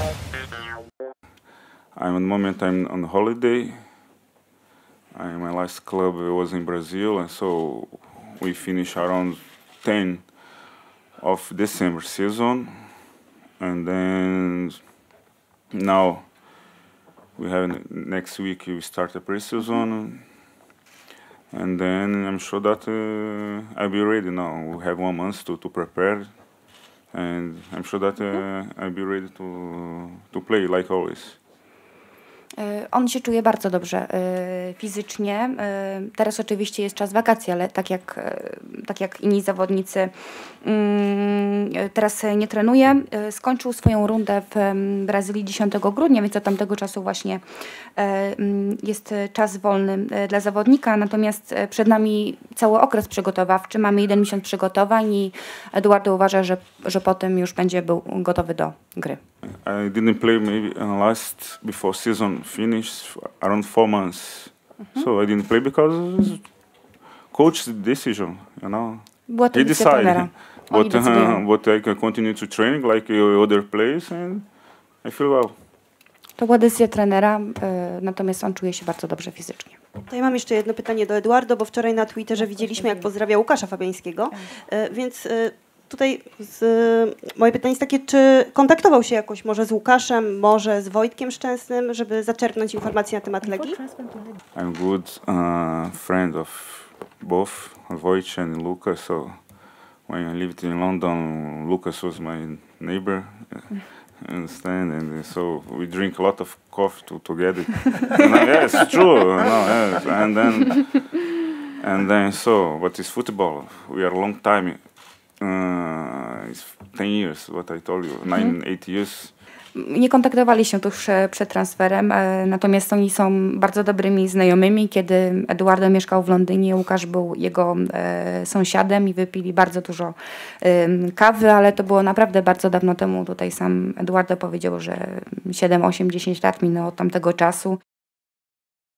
At the moment I'm on holiday. My last club was in Brazil, and so we finished around 10 of December season, and then now we have next week we start the pre-season, and then I'm sure that I'll be ready now. We have 1 month to prepare, and I'm sure that I'll be ready to play like always. On się czuje bardzo dobrze fizycznie. Teraz oczywiście jest czas wakacji, ale tak jak inni zawodnicy teraz nie trenuje. Skończył swoją rundę w Brazylii 10 grudnia, więc od tamtego czasu właśnie jest czas wolny dla zawodnika. Natomiast przed nami cały okres przygotowawczy. Mamy 1 miesiąc przygotowań i Eduardo uważa, że potem już będzie był gotowy do gry. I didn't play maybe before season finished around 4 months. So I didn't play because it's coach's decision, you know. Była to He decyzja trenera. decided, but I can continue to training like other players, and I feel well. To była decyzja trenera, natomiast on czuje się bardzo dobrze fizycznie. Tutaj mam jeszcze jedno pytanie do Eduardo, bo wczoraj na Twitterze widzieliśmy, jak pozdrawia Łukasza Fabiańskiego, więc tutaj moje pytanie jest takie, czy kontaktował się jakoś może z Łukaszem, może z Wojtkiem Szczęsnym, żeby zaczerpnąć informacji na temat Legii? I'm good friend of both Wojciech and Lucas. So when I lived in London, Lucas was my neighbor. Understand, and so we drink a lot of coffee together. Yes, true. No, yes. And then so, but it's football. We are a long time. It's 10 years. What I told you, 8 years. Nie kontaktowali się tuż przed transferem, natomiast oni są bardzo dobrymi znajomymi. Kiedy Eduardo mieszkał w Londynie, Łukasz był jego sąsiadem i wypili bardzo dużo kawy, ale to było naprawdę bardzo dawno temu. Tutaj sam Eduardo powiedział, że 7, 8, 10 lat minęło od tamtego czasu.